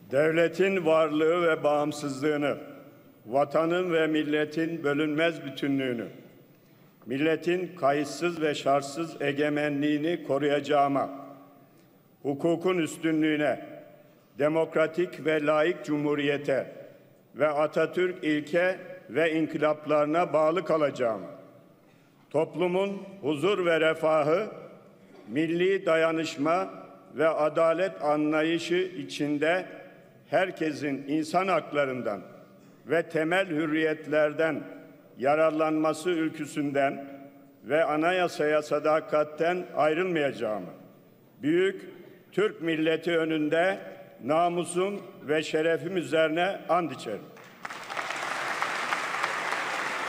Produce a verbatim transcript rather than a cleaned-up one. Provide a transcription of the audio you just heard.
Devletin varlığı ve bağımsızlığını, vatanın ve milletin bölünmez bütünlüğünü, milletin kayıtsız ve şartsız egemenliğini koruyacağıma, hukukun üstünlüğüne, demokratik ve layık cumhuriyete ve Atatürk ilke ve inkılaplarına bağlı kalacağım. Toplumun huzur ve refahı, milli dayanışma ve adalet anlayışı içinde herkesin insan haklarından ve temel hürriyetlerden yararlanması ülküsünden ve anayasaya sadakatten ayrılmayacağımı, büyük Türk milleti önünde namusum ve şerefim üzerine and içerim.